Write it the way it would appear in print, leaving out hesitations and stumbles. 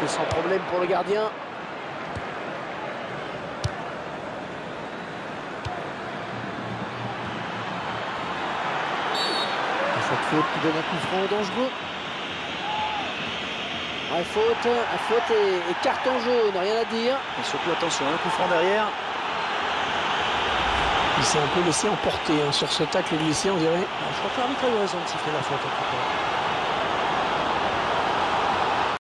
C'est sans problème pour le gardien. Cette faute qui donne un coup franc dangereux. Ouais, faute et carton jaune, rien à dire. Et surtout, attention, un coup franc derrière. Il s'est un peu laissé emporter hein, sur ce tacle glissé, on dirait. Je crois que l'arbitre a eu raison de siffler la faute en tout cas.